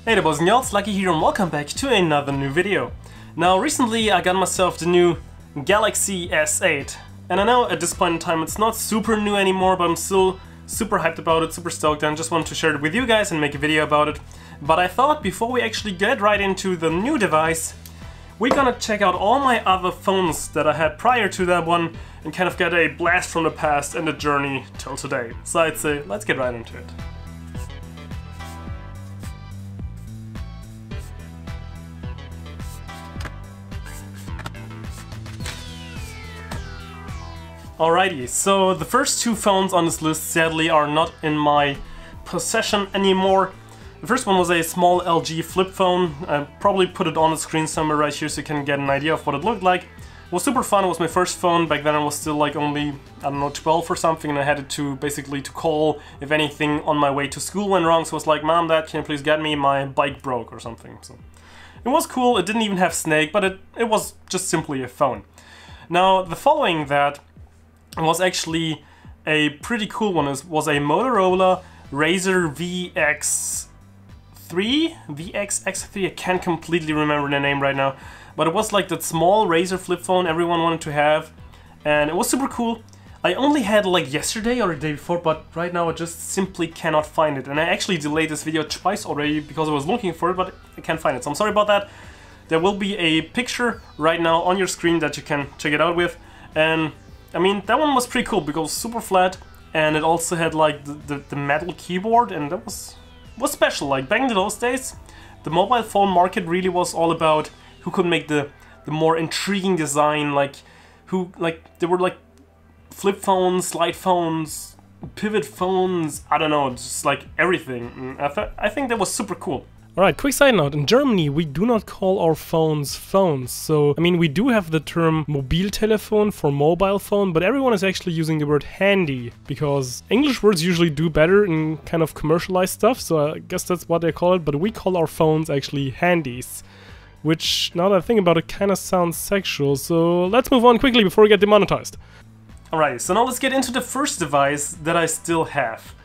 Hey there boys and girls, Lucky here and welcome back to another new video. Now recently I got myself the new Galaxy S8 and I know at this point in time it's not super new anymore, but I'm still super hyped about it, super stoked, and just wanted to share it with you guys and make a video about it. But I thought before we actually get right into the new device, we're gonna check out all my other phones that I had prior to that one and kind of get a blast from the past and a journey till today. So I'd say let's get right into it. Alrighty, so the first two phones on this list sadly are not in my possession anymore. The first one was a small LG flip phone. I probably put it on the screen somewhere right here so you can get an idea of what it looked like. It was super fun, it was my first phone. Back then I was still like only, I don't know, 12 or something, and I had it to basically to call if anything on my way to school went wrong. So I was like, Mom, Dad, can you please get me? My bike broke or something. So it was cool, it didn't even have Snake, but it was just simply a phone. Now the following that was actually a pretty cool one. It was a Motorola Razr VXX3, I can't completely remember the name right now, but it was like that small Razr flip phone everyone wanted to have, and it was super cool. I only had like yesterday or the day before, but right now I just simply cannot find it, and I actually delayed this video twice already because I was looking for it, but I can't find it, so I'm sorry about that. There will be a picture right now on your screen that you can check it out with, and I mean, that one was pretty cool because it was super flat, and it also had like the metal keyboard, and that was special. Like back in those days, the mobile phone market really was all about who could make the more intriguing design, like there were like flip phones, slide phones, pivot phones, I don't know, just like everything. I think that was super cool. Alright, quick side note, in Germany we do not call our phones phones, so I mean we do have the term Mobiltelefon for mobile phone, but everyone is actually using the word handy, because English words usually do better in kind of commercialized stuff, so I guess that's what they call it, but we call our phones actually handies, which now that I think about it kind of sounds sexual, so let's move on quickly before we get demonetized. Alright, so now let's get into the first device that I still have.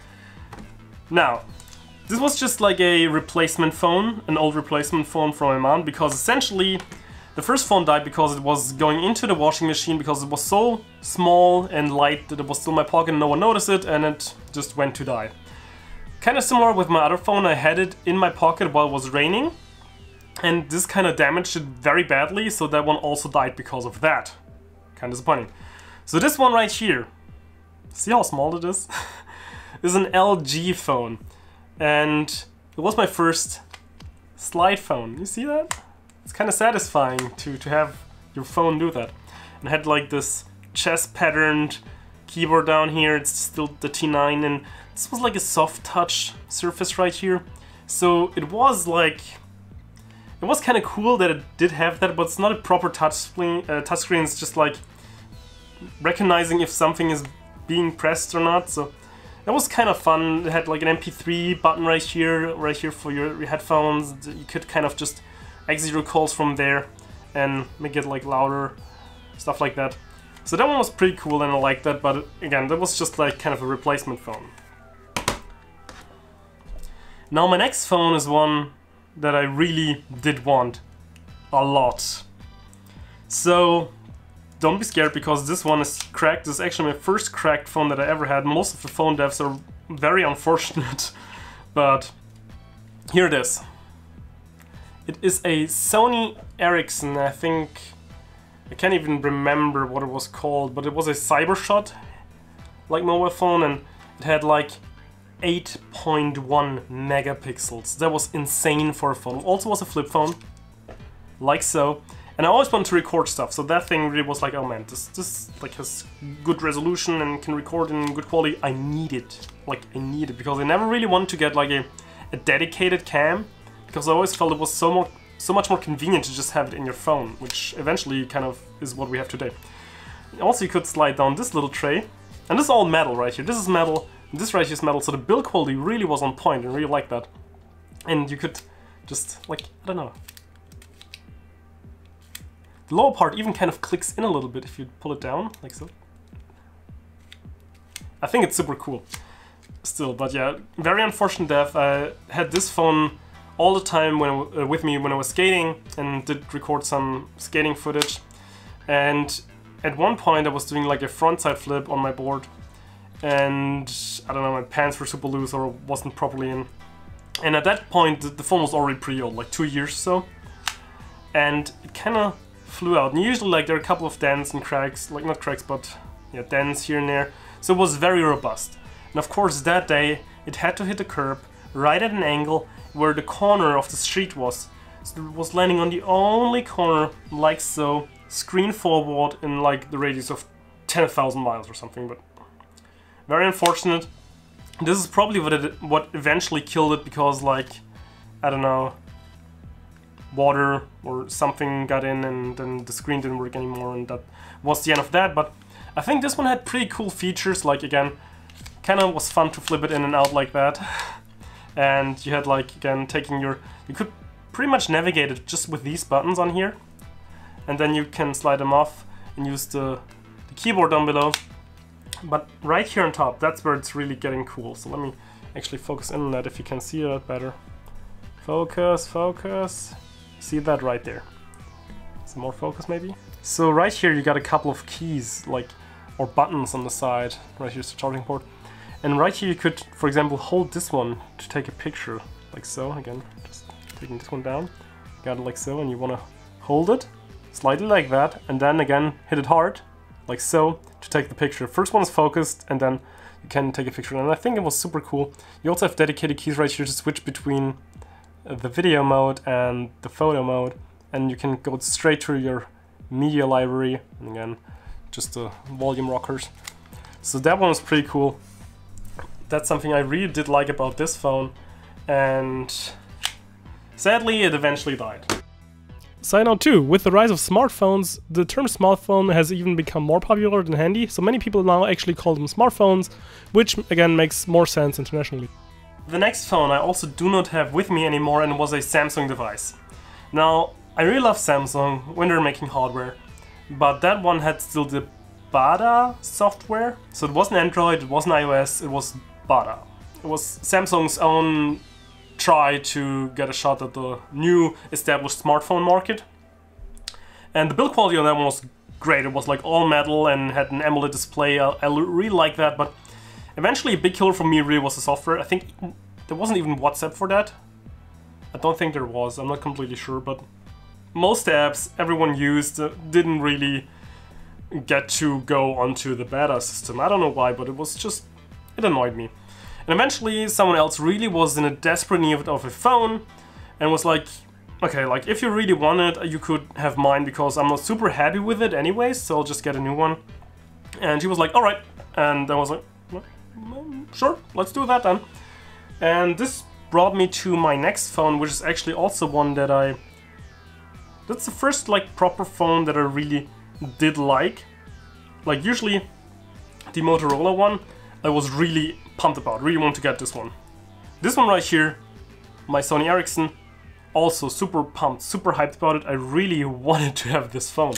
Now, this was just like a replacement phone, an old replacement phone from my mom, because essentially the first phone died because it was going into the washing machine because it was so small and light that it was still in my pocket and no one noticed it, and it just went to die. Kind of similar with my other phone, I had it in my pocket while it was raining, and this kind of damaged it very badly, so that one also died because of that. Kind of disappointing. So this one right here, see how small it is? Is an LG phone. And it was my first slide phone. You see that? It's kind of satisfying to have your phone do that. And it had like this chess patterned keyboard down here. It's still the T9, and this was like a soft touch surface right here. So it was like, it was kind of cool that it did have that, but it's not a proper touchscreen. It's just like recognizing if something is being pressed or not. So that was kind of fun. It had like an MP3 button right here for your headphones. You could kind of just exit your calls from there and make it like louder, stuff like that. So that one was pretty cool and I liked that, but again, that was just like kind of a replacement phone. Now my next phone is one that I really did want a lot. So don't be scared because this one is cracked. This is actually my first cracked phone that I ever had. Most of the phone devs are very unfortunate, but here it is. It is a Sony Ericsson, I think, I can't even remember what it was called, but it was a Cybershot like mobile phone, and it had like 8.1 megapixels. That was insane for a phone. It also was a flip phone, like so. And I always wanted to record stuff, so that thing really was like, oh man, this like has good resolution and can record in good quality. I need it, like I need it, because I never really wanted to get like a dedicated cam, because I always felt it was so much more convenient to just have it in your phone, which eventually kind of is what we have today. Also, you could slide down this little tray, and this is all metal right here. This is metal, and this right here is metal, so the build quality really was on point, and I really like that. And you could just like, I don't know. The lower part even kind of clicks in a little bit if you pull it down, like so. I think it's super cool still, but yeah, very unfortunate death. I had this phone all the time when with me when I was skating, and did record some skating footage. And at one point I was doing like a frontside flip on my board, and I don't know, my pants were super loose or wasn't properly in. And at that point the phone was already pretty old, like 2 years or so, and it kind of flew out. And usually like there are a couple of dents and cracks, like not cracks but yeah, dents here and there, so it was very robust. And of course that day it had to hit the curb right at an angle where the corner of the street was. So it was landing on the only corner, like so, screen forward in like the radius of 10,000 miles or something, but very unfortunate. This is probably what eventually killed it, because like, I don't know, water or something got in and then the screen didn't work anymore, and that was the end of that. But I think this one had pretty cool features, like again, kind of was fun to flip it in and out like that. And you had like, again, you could pretty much navigate it just with these buttons on here. And then you can slide them off and use the keyboard down below. But right here on top, that's where it's really getting cool. So let me actually focus in on that if you can see that better. Focus, focus. See that right there. Some more focus maybe? So right here you got a couple of keys, like, or buttons on the side. Right here's the charging port. And right here you could, for example, hold this one to take a picture, like so. Again, just taking this one down. Got it like so, and you want to hold it slightly like that, and then again hit it hard, like so, to take the picture. First one is focused, and then you can take a picture. And I think it was super cool. You also have dedicated keys right here to switch between the video mode and the photo mode, and you can go straight to your media library, and again, just the volume rockers. So that one was pretty cool. That's something I really did like about this phone, and sadly it eventually died. Side note too, with the rise of smartphones, the term smartphone has even become more popular than handy, so many people now actually call them smartphones, which again makes more sense internationally. The next phone I also do not have with me anymore, and was a Samsung device. Now, I really love Samsung when they're making hardware, but that one had still the Bada software, so it wasn't Android, it wasn't iOS, it was Bada. It was Samsung's own try to get a shot at the new established smartphone market. And the build quality on that one was great. It was like all metal and had an AMOLED display. I really like that, but eventually a big killer for me really was the software. I think there wasn't even WhatsApp for that. I don't think there was, I'm not completely sure, but most apps everyone used didn't really get to go onto the beta system. I don't know why, but it annoyed me. And eventually someone else really was in a desperate need of a phone and was like, okay, like if you really want it, you could have mine, because I'm not super happy with it anyways, so I'll just get a new one. And he was like, alright. And I was like, well, sure, let's do that then. And this brought me to my next phone, which is actually also one that that's the first like proper phone that I really did like. Like usually the Motorola one I was really pumped about, really want to get this one. This one right here, my Sony Ericsson, also super pumped, super hyped about it. I really wanted to have this phone.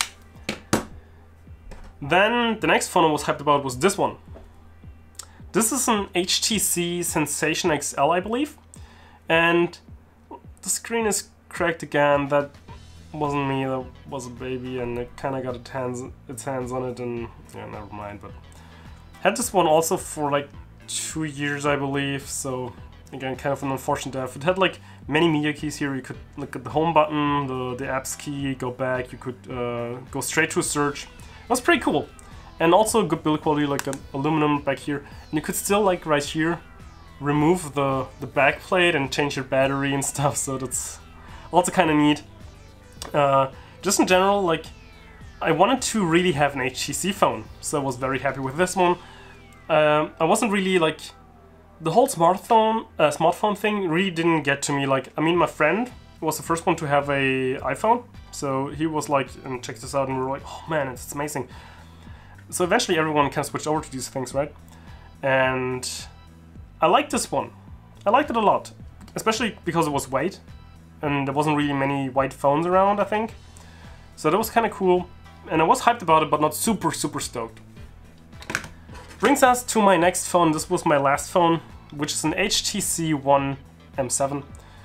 Then the next phone I was hyped about was this one. This is an HTC Sensation XL, I believe. And the screen is cracked again. That wasn't me, that was a baby, and it kind of got its hands on it, and yeah, never mind. But had this one also for like 2 years, I believe, so again, kind of an unfortunate death. It had like many media keys here. You could look at the home button, the apps key, go back, you could go straight to a search. It was pretty cool. And also good build quality, like aluminum back here. And you could still, like right here, remove the back plate and change your battery and stuff, so that's also kind of neat. Just in general, like, I wanted to really have an HTC phone, so I was very happy with this one. I wasn't really like, the whole smartphone thing really didn't get to me. Like, I mean, my friend was the first one to have a iPhone, so he was like, and check this out, and we were like, oh man, it's amazing. So eventually everyone kind of switched over to these things, right? And I liked this one. I liked it a lot, especially because it was white, and there wasn't really many white phones around, I think. So that was kind of cool, and I was hyped about it, but not super stoked. Brings us to my next phone. This was my last phone, which is an HTC One M7.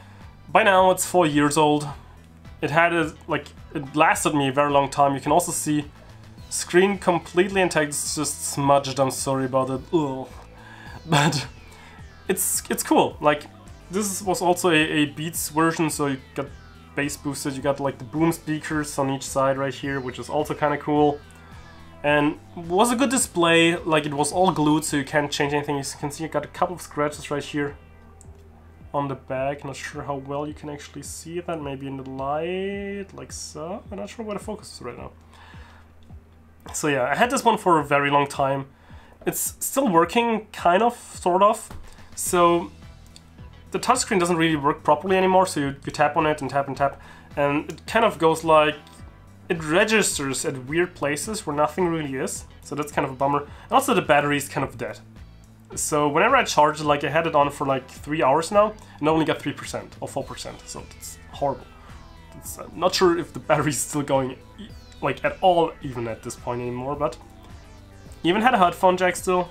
By now it's 4 years old. It had it lasted me a very long time. You can also see screen completely intact. It's just smudged. I'm sorry about it. Ugh. But it's cool. Like, this was also a Beats version, so you got bass boosted. You got like the boom speakers on each side right here, which is also kind of cool. And was a good display. Like, it was all glued, so you can't change anything. You can see I got a couple of scratches right here on the back. Not sure how well you can actually see that. Maybe in the light, like so. I'm not sure where the focus is right now. So yeah, I had this one for a very long time. It's still working, kind of, sort of. So the touchscreen doesn't really work properly anymore, so you tap on it and tap and tap, and it kind of goes like, it registers at weird places where nothing really is, so that's kind of a bummer. And also the battery is kind of dead. So whenever I charge it, like I had it on for like 3 hours now, and I only got 3% or 4%, so it's horrible. It's, not sure if the battery's still going like at all even at this point anymore, but even had a headphone jack still.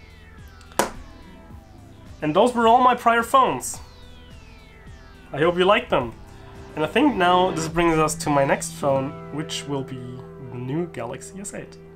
And those were all my prior phones. I hope you liked them. And I think now this brings us to my next phone, which will be the new Galaxy S8.